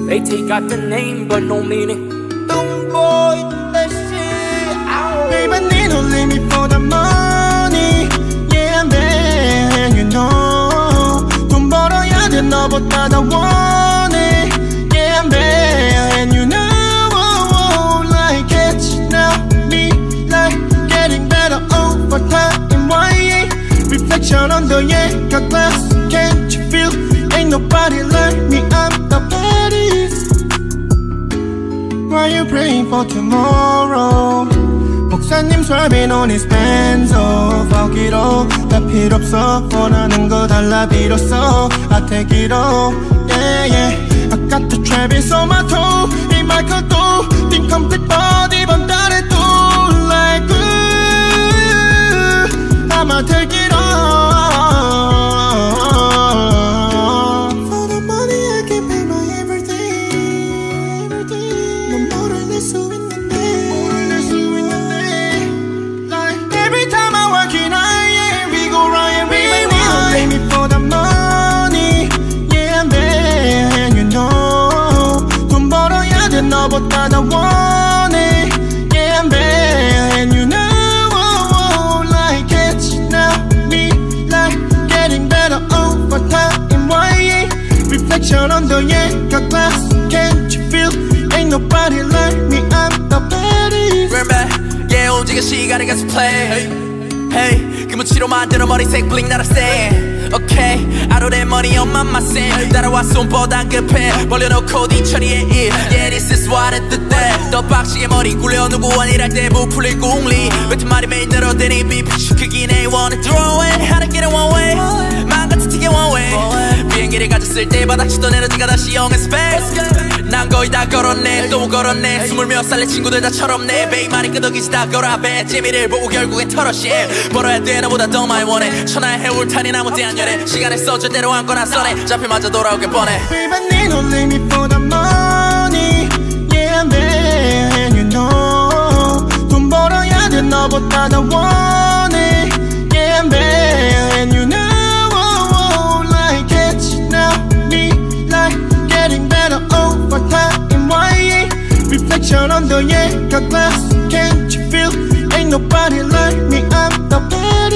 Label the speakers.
Speaker 1: They take out the name but no meaning.
Speaker 2: Don't boy, that shit out. Baby, need no limit for the money. Yeah, man, you know. 돈 벌어야 돼 너보다 더 원해. Yeah, man, you know. Like it now, me like getting better over time. Why? Reflection on the glass. Can't you feel? Ain't nobody like me. I'm the baddest. Why you praying for tomorrow? 목사님 설빈 on his bands off. 아끼로 다 필요 없어. 원하는 거 달라 빌었어. I take it all, yeah, yeah. I got the Travis on my toe. 이 마이크도 incomplete body 반달에 또 like I'ma take it all. For the money I can pay my everything. 넌 뭐를 낼 수 있는데. Like every time I work it out, we go right, we don't pay me for the money. Yeah, man, you know. 돈 벌어야 돼 너보다 더 원해. Yeah, man, you know. Like it now, me like getting better over time. Why? Reflection on the glass. Can't you feel? Ain't nobody like me. I'm the baddest.
Speaker 3: Remember, yeah, 오직은 시간을 계속 play. Hey, 금우치로 만들어 머리색 블링 나를 쎄. Okay, out of that money on my mind. 따라와 손보단 급해. 벌려놓고 네 처리에 일. Yeah, this is what I did that. 떡박식에 머리 굴려 누구 아니랄 때 부풀릴 궁리. 뱉은 말이 매일 늘어대니 비피치 크긴 해. Wanna throw it, how to get it one way. 망같은 튀게 one way. 비행기를 가졌을 때 바닥치던 에너지가 다시 영의 space. 난 거의 다 걸었네 또 걸었네 20살 내 친구들 다 철없네 베이 말이 끄덕이지 다 걸어배 재미를 보고 결국엔 털어 shit 벌어야 돼 너보다 더 많이 원해 천하의 해울탄이 나무 대한열에 시간을 써 절대로 안거나 써내 잡히마저 돌아오길 뻔해
Speaker 2: Baby, need no limit for the money. Yeah, man, you know. 돈 벌어야 돼 너보다 더 원해. Yeah, man, you know. Like it now, me like getting better over time. Why? Reflection on the glass. Can't you feel? Ain't nobody like me. I'm the best.